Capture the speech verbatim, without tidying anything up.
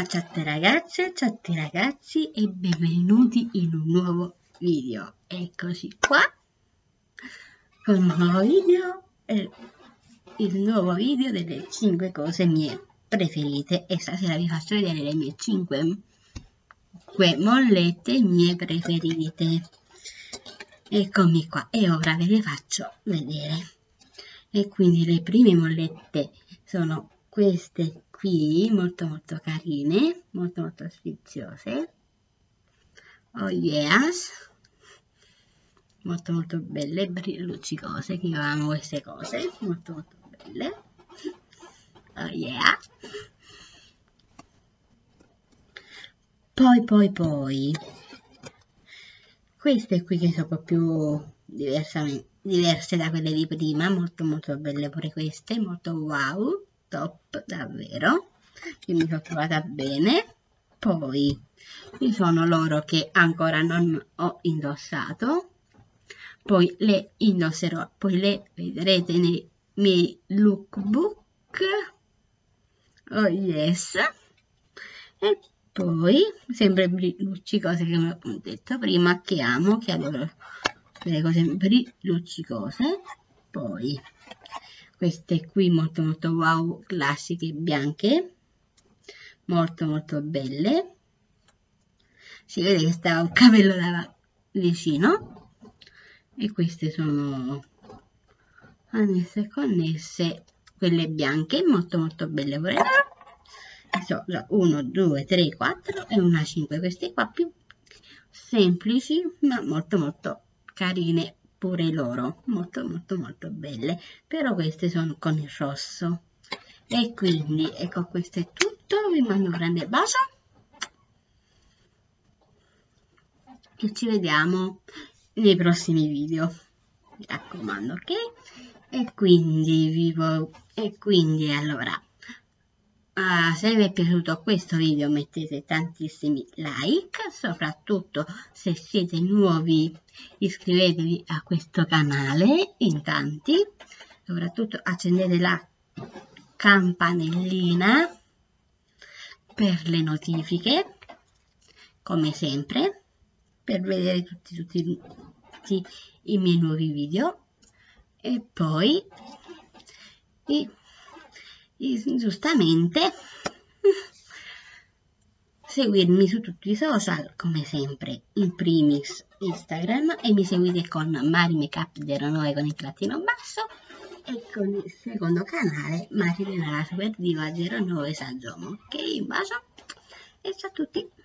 Ciao a te ragazze, ciao a te ragazzi e benvenuti in un nuovo video. Eccoci qua con un nuovo video, eh, il nuovo video delle cinque cose mie preferite, e stasera vi faccio vedere le mie cinque mollette mie preferite. Eccomi qua e ora ve le faccio vedere. E quindi le prime mollette sono queste qui, molto molto carine, molto molto sfiziose. Oh yes, molto molto belle, luccicose, che io amo queste cose, molto molto belle. Oh yeah. Poi poi poi queste qui che sono un po' più diversamente diverse da quelle di prima, molto molto belle pure queste, molto wow, top davvero, io mi sono trovata bene. Poi ci sono loro che ancora non ho indossato, poi le indosserò, poi le vedrete nei miei lookbook. Oh yes. E poi sempre luccicose, che ho detto prima, che amo, che adoro le cose luccicose. Poi queste qui molto molto wow, classiche, bianche, molto molto belle. Si vede che stava un capello da vicino. E queste sono annesse e connesse, quelle bianche, molto molto belle pure loro. uno, due, tre, quattro e una cinque. Queste qua più semplici ma molto molto carine pure loro, molto molto molto belle, però queste sono con il rosso. E quindi ecco, questo è tutto, vi mando un grande bacio e ci vediamo nei prossimi video, mi raccomando, ok? E quindi vivo e quindi allora Uh, se vi è piaciuto questo video mettete tantissimi like, soprattutto se siete nuovi iscrivetevi a questo canale in tanti, soprattutto accendete la campanellina per le notifiche, come sempre, per vedere tutti, tutti, tutti i miei nuovi video. E poi i giustamente seguirmi su tutti i social, come sempre, in primis Instagram, e mi seguite con Mari Makeup zero nove con il trattino basso e con il secondo canale Mari della Super Diva zero nove Saggiomo. Ok, un bacio e ciao a tutti.